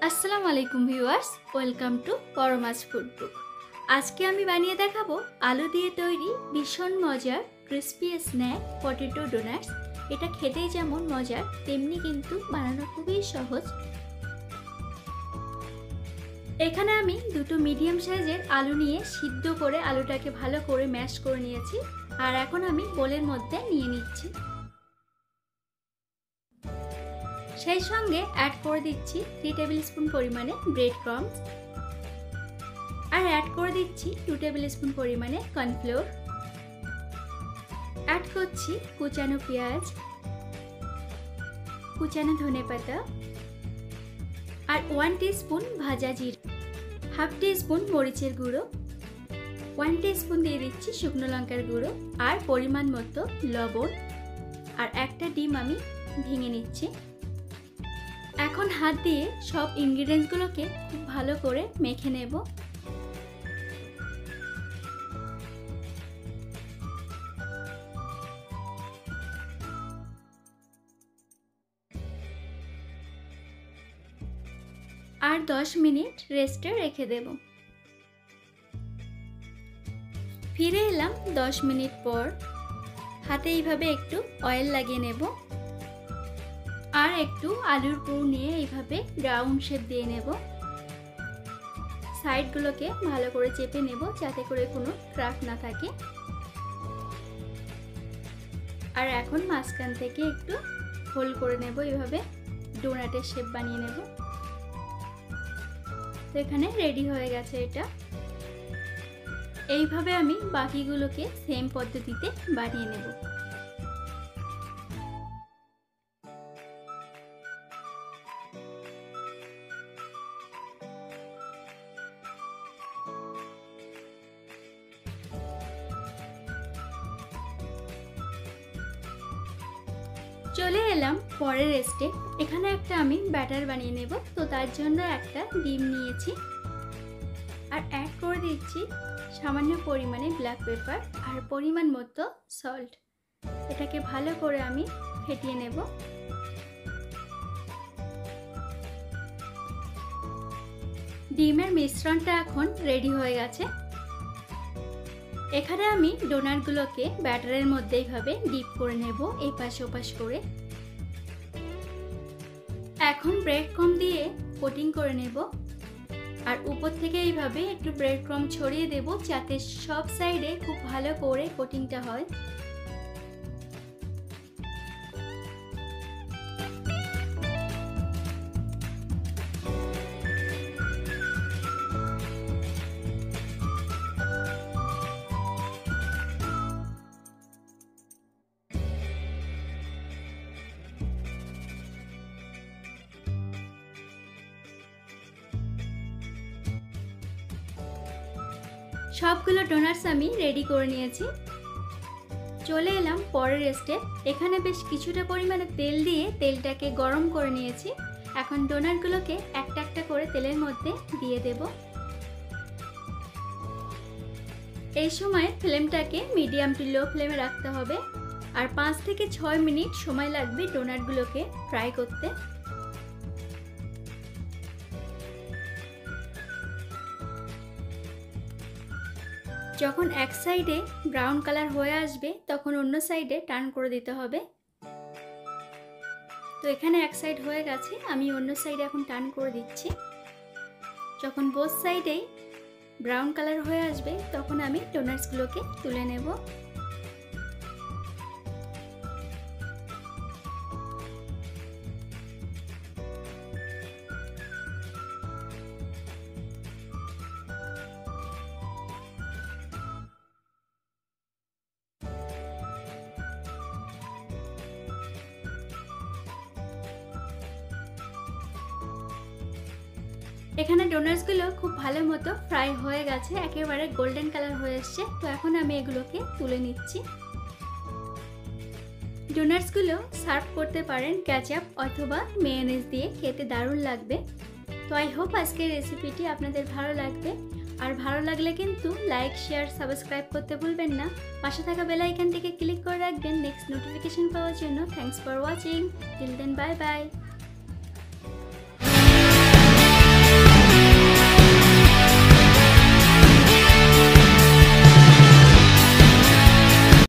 আসসালামু আলাইকুম viewers, welcome to Paromas food book. আজকে আমি বানিয়ে দেখাবো আলু দিয়ে তৈরি ভীষণ মজার ক্রিস্পি স্ন্যাক পটেটো ডোনাটস। এটা খেতেই যেমন মজার তেমনি কিন্তু বানানো খুবই সহজ। এখানে আমি দুটো মিডিয়াম সাইজের আলু নিয়ে সিদ্ধ করে আলুটাকে ভালো করে ম্যাশ করে নিয়েছি, আর এখন আমি বোলের মধ্যে নিয়ে নিচ্ছি। সেই সঙ্গে অ্যাড করে দিচ্ছি 3 টেবিল স্পুন পরিমাণে ব্রেড ক্রাম্বস, আর অ্যাড করে দিচ্ছি 2 টেবিল স্পুন পরিমাণে কর্নফ্লোর। অ্যাড করছি কুচানো পেঁয়াজ, কুচানো ধনেপাতা, আর 1 টিস্পুন ভাজা জিরা, হাফ টিস্পুন মরিচের গুঁড়ো, 1 টিস্পুন দিয়ে দিচ্ছি শুকনো লঙ্কার গুঁড়ো, আর পরিমাণ মতো লবণ, আর একটা ডিম আমি ভেঙে নিচ্ছি। এখন হাত দিয়ে সব ইনগ্রিডিয়েন্টসগুলোকে খুব ভালো করে মেখে নেব। আর 10 মিনিট রেস্টে রেখে দেব। ফিরে এলাম 10 মিনিট পর। হাতে এইভাবে একটু অয়েল লাগিয়ে নেব, আর একটু আলুর পুর নিয়ে এইভাবে রাউন্ড শেপ দিয়ে নেব। সাইডগুলোকে ভালো করে চেপে নেব যাতে করে কোনো ক্র্যাক না থাকে। আর এখন মাঝখান থেকে একটু হোল করে নেব, এইভাবে ডোনাটের শেপ বানিয়ে নেব। তো এখানে রেডি হয়ে গেছে এটা। এইভাবে আমি বাকিগুলোকে সেম পদ্ধতিতে বানিয়ে নেব। চলে এলাম পরের স্টেপ। এখানে একটা আমি ব্যাটার বানিয়ে নেব। তো তার জন্য একটা ডিম নিয়েছি, আর অ্যাড করে দিচ্ছি সামান্য পরিমাণে ব্ল্যাক পেপার আর পরিমাণ মতো সল্ট। এটাকে ভালো করে আমি ফেটিয়ে নেব। ডিমের মিশ্রণটা এখন রেডি হয়ে গেছে। এখানে আমি ডোনাটগুলোকে ব্যাটারের মধ্যে এইভাবে ডিপ করে নেব, এই পাশ ওপাশ করে। এখন ব্রেড ক্রাম্ব দিয়ে কোটিং করে নেব, আর উপর থেকে এইভাবে একটু ব্রেড ক্রাম্ব ছড়িয়ে দেব যাতে সব সাইডে খুব ভালো করে কোটিংটা হয়। সবগুলো ডোনাটস আমি রেডি করে নিয়েছি। চলে এলাম পরের স্টেপ। এখানে বেশ কিছুটা পরিমাণে তেল দিয়ে তেলটাকে গরম করে নিয়েছি। এখন ডোনাটগুলোকে একটা একটা করে তেলের মধ্যে দিয়ে দেব। এই সময় ফ্লেমটাকে মিডিয়াম টু লো ফ্লেমে রাখতে হবে, আর 5 থেকে 6 মিনিট সময় লাগবে ডোনাটগুলোকে ফ্রাই করতে। যখন এক সাইডে ব্রাউন কালার হয়ে আসবে তখন অন্য সাইডে টার্ন করে দিতে হবে। তো এখানে এক সাইড হয়ে গেছে, আমি অন্য সাইডে এখন টার্ন করে দিচ্ছি। যখন বোথ সাইডেই ব্রাউন কালার হয়ে আসবে তখন আমি ডোনাটসগুলোকে তুলে নেব। এখানে ডোনাটসগুলো খুব ভালো মতো ফ্রাই হয়ে গেছে, একেবারে গোল্ডেন কালার হয়ে এসছে। তো এখন আমি এগুলোকে তুলে নিচ্ছি। ডোনাটসগুলো সার্ভ করতে পারেন কেচাপ অথবা মেয়োনেজ দিয়ে, খেতে দারুণ লাগবে। তো আই হোপ আজকের রেসিপিটি আপনাদের ভালো লাগবে, আর ভালো লাগলে কিন্তু লাইক, শেয়ার, সাবস্ক্রাইব করতে ভুলবেন না। পাশে থাকা বেল আইকনটিকে ক্লিক করে রাখবেন নেক্সট নোটিফিকেশন পাওয়ার জন্য। Thanks for watching. Till then, bye by.